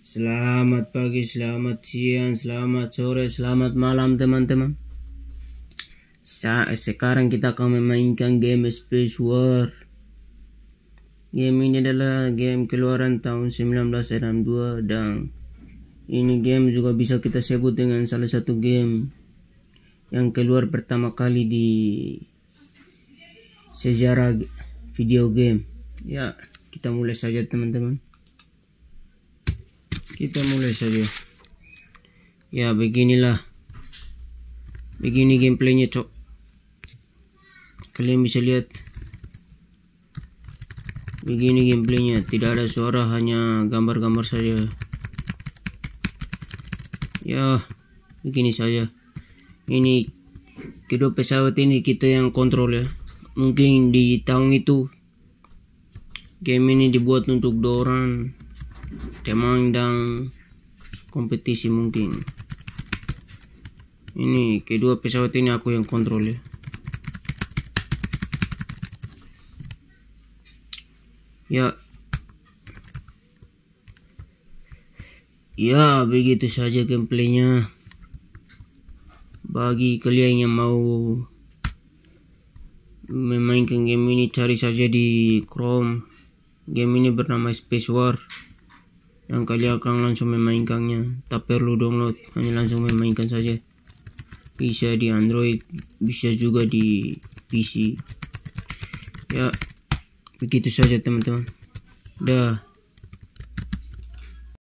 Selamat pagi, selamat siang, selamat sore, selamat malam teman-teman. Sekarang kita akan memainkan game Space War. Game ini adalah game keluaran tahun 1962 dan ini game juga bisa kita sebut dengan salah satu game yang keluar pertama kali di sejarah video game. Ya, kita mulai saja teman-teman. Kita mulai saja. Ya, begini gameplaynya, cok. Kalian bisa lihat. Begini gameplaynya, tidak ada suara, hanya gambar-gambar saja. Ya, begini saja. Ini kedua pesawat ini kita yang kontrol ya. Mungkin di tahun itu game ini dibuat untuk dorang teman dan kompetisi mungkin. Ini kedua pesawat ini aku yang kontrol ya. Ya, begitu saja gameplaynya. Bagi kalian yang mau memainkan game ini, cari saja di Chrome. Game ini bernama Space War. Dan kalian akan langsung memainkannya. Tak perlu download, hanya langsung memainkan saja. Bisa di Android, bisa juga di PC. Ya, begitu saja teman-teman. Dah.